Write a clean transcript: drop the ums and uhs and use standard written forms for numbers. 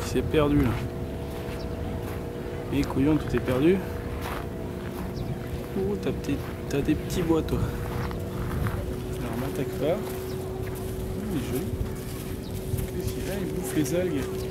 s'est perdu là. Et couillon, tout est perdu. Oh, t'as des petits bois toi. Alors m'attaque pas. Oh, il est joli. Qu'est-ce qu'il a? Il bouffe les algues.